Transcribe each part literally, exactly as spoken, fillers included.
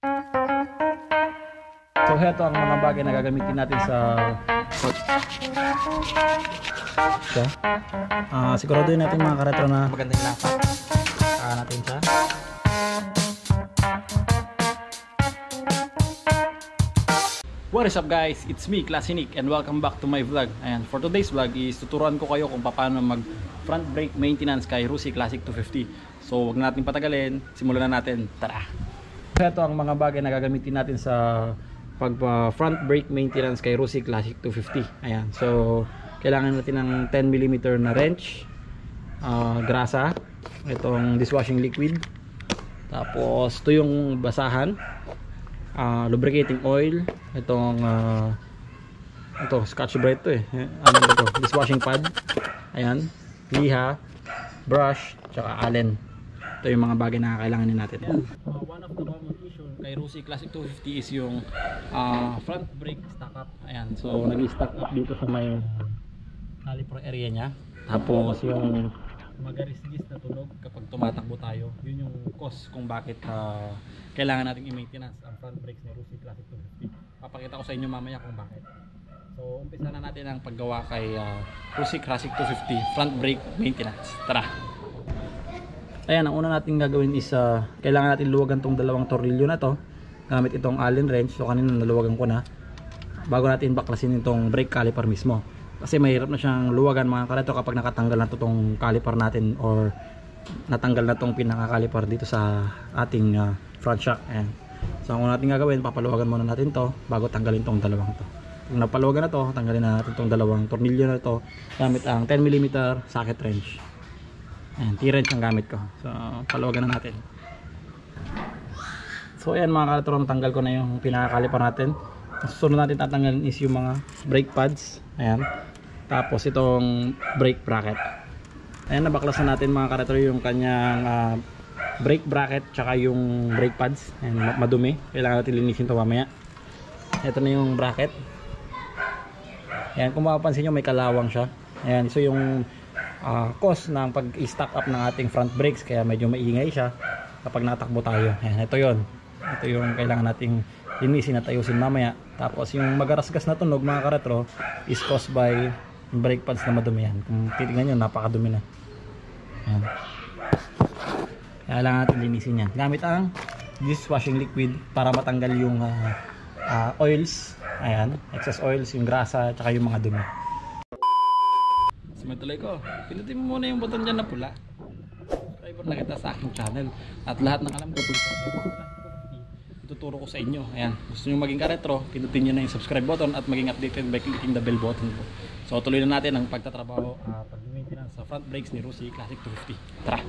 So heto ang mga bagay na gagamitin natin sa so, uh, siguraduhin natin mga karetro na magandang lapat. Uh, natin siya. What is up guys? It's me, Classy Nick, and welcome back to my vlog. Ayan, for today's vlog is tuturuan ko kayo kung paano mag front brake maintenance kay Rusi Classic two fifty. So wag na natin patagalin, simulan na natin. Tara! Ito ang mga bagay na gagamitin natin sa pag uh, front brake maintenance kay Rusi Classic two fifty. Ayan, so kailangan natin ng ten millimeter na wrench, uh, grasa, itong dishwashing liquid, tapos ito yung basahan, Uh, lubricating oil, itong uh, ito Scotch Brite to eh, ano ito, dishwashing pad, ayan, liha, brush, tsaka allen. Ito yung mga bagay na kailanganin natin. Yeah. Uh, one of the common issue kay Rusi Classic two fifty is yung uh, front brake stack up. Ayan, so nag-stack up dito sa may caliper area nya, tapos yung magarisgis na tunog kapag tumatakbo tayo, yun yung cause kung bakit uh, kailangan nating i-maintenance ang front brakes ni Rusi Classic two fifty. Papakita ko sa inyo mamaya kung bakit. So umpisa na natin ang paggawa kay uh, Rusi Classic two fifty front brake maintenance. Tara! Ayan, ang una natin gagawin is uh, kailangan natin luwagan tong dalawang tornilyo na to gamit itong Allen wrench. So kanina naluwagan ko na bago natin baklasin itong brake caliper mismo, kasi mahirap na siyang luwagan mga kareto kapag nakatanggal na itong caliper natin or natanggal na itong pinaka-caliper dito sa ating uh, front shock. Ayan. So ang una natin gagawin, papaluwagan muna natin to bago tanggalin itong dalawang to. Kung napaluwagan na to, tanggalin na natin itong dalawang tornilyo na to gamit ang ten millimeter socket wrench. Ayan, T-wrench ang gamit ko. So paluwagan na natin. So ayan mga kareto, natanggal ko na yung pinaka-caliper natin. Susunod natin tatanggalin is yung mga brake pads. Ayan. Tapos itong brake bracket. Ayan, nabaklas na natin mga karetro yung kanyang uh, brake bracket tsaka yung brake pads. Ayan, madumi. Kailangan natin linisin ito mamaya. Ito na yung bracket. Ayan, kung mapapansin nyo may kalawang siya. Ayan, so yung uh, cause ng pag-stack up ng ating front brakes, kaya medyo maingay siya kapag natakbo tayo. Ayan, ito yon. Ito yung kailangan nating linisin at ayusin mamaya. Tapos yung magarasgas na tunog mga karetro is caused by brake pads na madumi yan. Kung titignan nyo, napakadumi na. Ayan. Kailangan natin linisin yan gamit ang dishwashing liquid para matanggal yung uh, uh, oils. Ayan, excess oils, yung grasa, tsaka yung mga dumi. Sumatuloy ko, pinutin mo muna yung button dyan na pula. Subscriber na kita sa aking channel at lahat ng alam ko ituturo ko sa inyo. Ayan, gusto nyo maging ka-retro, pinutin nyo na yung subscribe button at maging updated by clicking the bell button po. So tuloy na natin ang pagtatrabaho, uh, pag-maintenance sa front brakes ni Rusi Classic two fifty. Tara!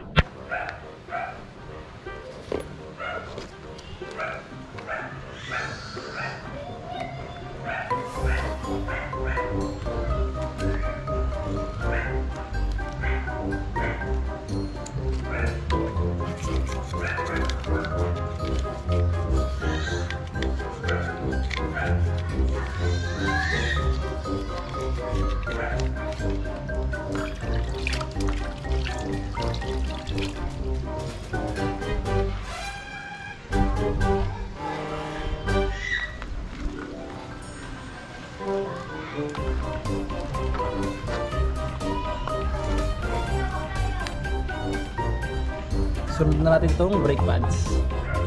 Sunod na natin itong brake pads.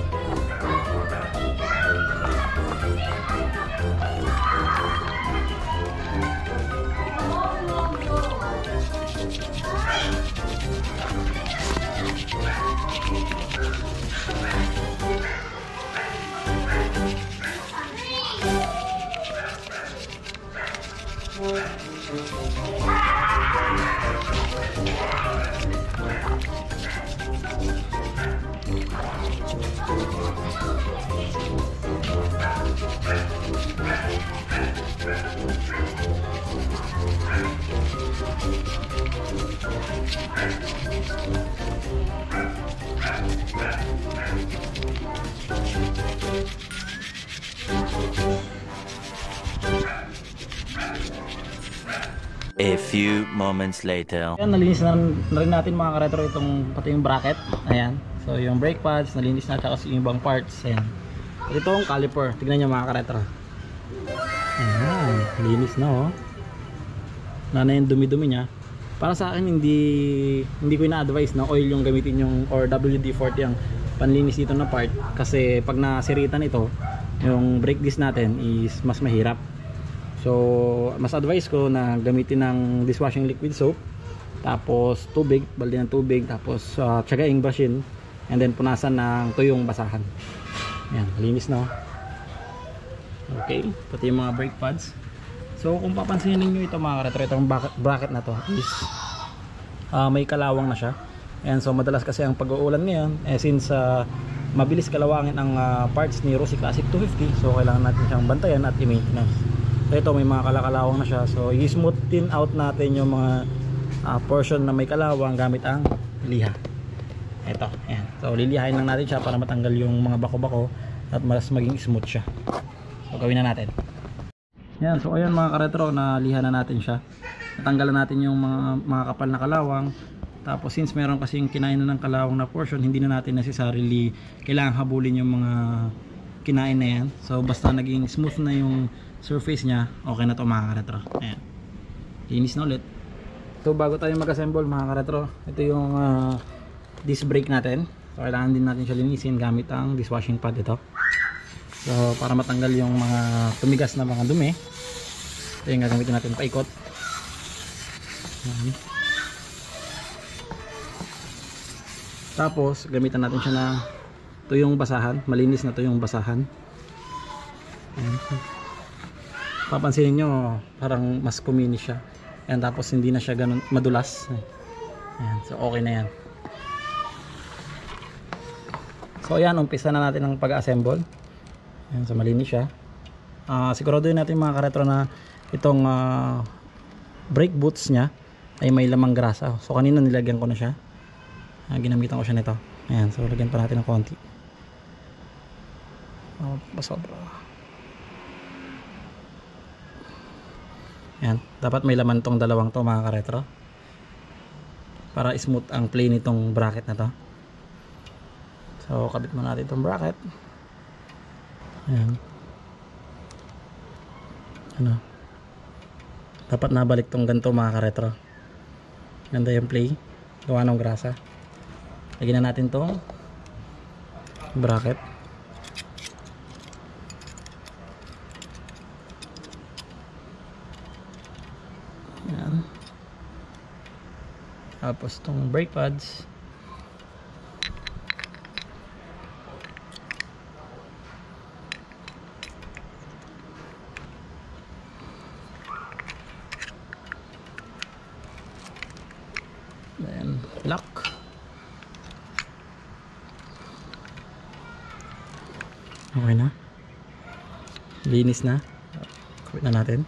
A few moments later. Ayan, nalinis na rin natin mga ka-retro itong pati yung bracket. Ayan. So yung brake pads nalinis na, tsaka yung ibang parts. Ayan. At itong caliper, tignan nyo mga ka-retro. Ayan, linis na oh. Na na yung dumi-dumi nya. Para sa akin hindi hindi ko ina-advise na oil yung gamitin yung or W D forty ang panlinis dito na part, kasi pag nasiritan ito yung brake disc natin is mas mahirap. So mas advise ko na gamitin ng dishwashing liquid soap, tapos tubig, balde ng tubig, tapos uh, tsagaing brushin, and then punasan ng tuyong basahan. Ayan, linis na. Okay, pati yung mga brake pads. So kung papansinin niyo ito mga ka-retro, itong bracket na to is uh, may kalawang na siya. And so madalas kasi ang pag-uulan ngayon, eh, since uh, mabilis kalawangin ang uh, parts ni Rossi Classic two fifty, so kailangan natin siyang bantayan at i-maintenance. So ito may mga kalakalawang na siya, so i-smoothin out natin yung mga uh, portion na may kalawang gamit ang liha. Ito, ayan. So lilihain lang natin siya para matanggal yung mga bako-bako at mas maging smooth siya. So gawin na natin. Yan, so ayun mga ka-retro, naliha na natin siya. Natanggalan natin yung mga, mga kapal na kalawang. Tapos since meron kasing kinain na ng kalawang na portion, hindi na natin necessarily kailangan habulin yung mga kinain na yan. So basta naging smooth na yung surface nya, okay na to mga ka-retro. Ayan, linis na ulit. So bago tayo mag-assemble mga ka-retro, ito yung uh, disc brake natin. So kailangan din natin siya linisin gamit ang dishwashing pad ito. So para matanggal yung mga tumigas na mga dumi, ito yung gagamitin natin paikot. Tapos gamitan natin siya ng tuyong basahan, malinis na tuyong basahan. Ayan. Papansinin nyo parang mas kuminis siya. Ayan, tapos hindi na siya ganun madulas. Ayan, so okay na yan. So ayan, umpisa na natin ang pag-assemble. Ayan, so malinis siya. Uh, siguraduhin natin mga ka-retro na itong uh, brake boots nya ay may lamang grasa. So kanina nilagyan ko na siya. Uh, ginamitan ko siya nito. Ayan, so lagyan pa natin ng konti. Oh, pasobra. Ayan, dapat may laman tong dalawang to mga ka-retro para smooth ang play nitong bracket na to. So kabit mo natin itong bracket. Ayan. Ano, dapat nabalik tong ganito mga ka-retro. Ganda yung play, gawa ng grasa. Lagyan na natin tong bracket. Ayan. Tapos tong brake pads. Then lock. Okay na. Linis na. Kapit na natin.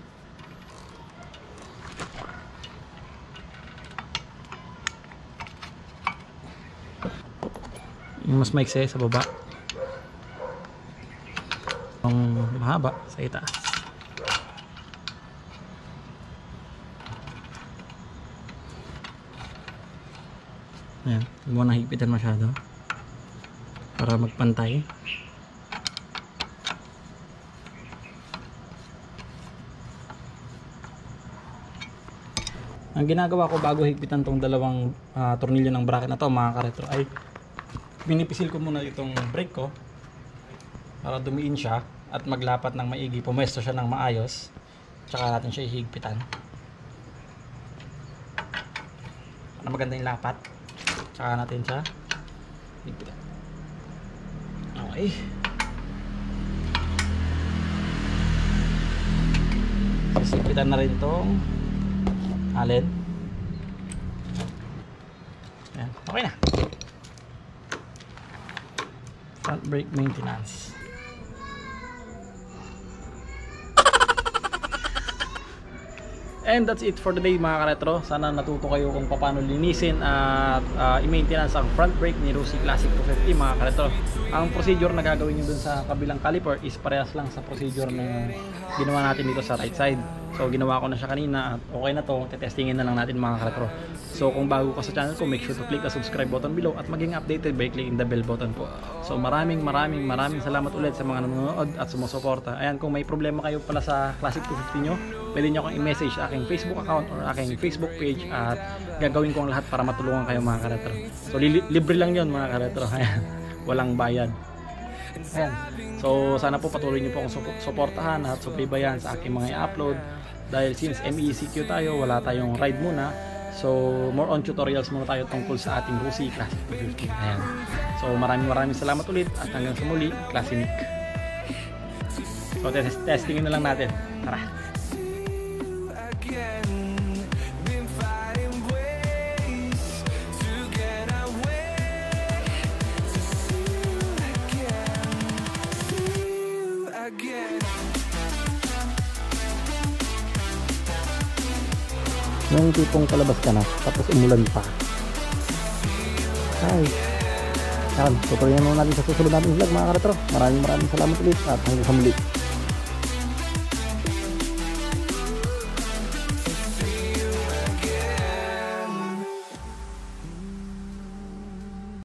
Yung mas maikse sa baba, yung mahaba sa itaas. Ayan, huwag mo nang higpitan masyado para magpantay. Ang ginagawa ko bago higpitan tong dalawang uh, tornilyo ng bracket na to mga ka-retro ay pinipisil ko muna itong brake ko para dumiin siya at maglapat ng maigi, pumwesto siya ng maayos, tsaka natin siya ihigpitan para maganda yung lapat, tsaka natin siya higpitan. Okay, higpitan na rin itong allen. Ayan, okay na. Front brake maintenance. And that's it for today mga ka-retro. Sana natuto kayo kung paano linisin at uh, i-maintenance ang front brake ni Rusi Classic two fifty mga ka-retro. Ang procedure na gagawin nyo dun sa kabilang caliper is parehas lang sa procedure na ginawa natin dito sa right side. So ginawa ko na siya kanina at okay na to, tetestingin na lang natin mga ka-retro. So kung bago ka sa channel ko, make sure to click the subscribe button below at maging updated by clicking the bell button po. So maraming maraming maraming salamat ulit sa mga nanonood at sumusuporta. Ayan, kung may problema kayo pala sa Classic two fifty nyo, pwede nyo akong i-message sa aking Facebook account or aking Facebook page at gagawin ko ang lahat para matulungan kayo mga ka-retro. So li libre lang yon mga ka-retro. Ayan, walang bayad. Ayan. So sana po patuloy nyo po akong suportahan at subaybayan sa aking mga i-upload. Dahil since M E C Q tayo, wala tayong ride muna. So more on tutorials muna tayo tungkol sa ating Rusi Classic two fifty. Ayan. So maraming maraming salamat ulit at hanggang sa muli, Classic. So test testingin na lang natin. Tara. Yung tipong palabas ka na tapos umulan pa. Hi. Yan, tutuloy na natin sa susunod natin vlog mga ka-retro. Maraming maraming salamat ulit at hanggang sa muli.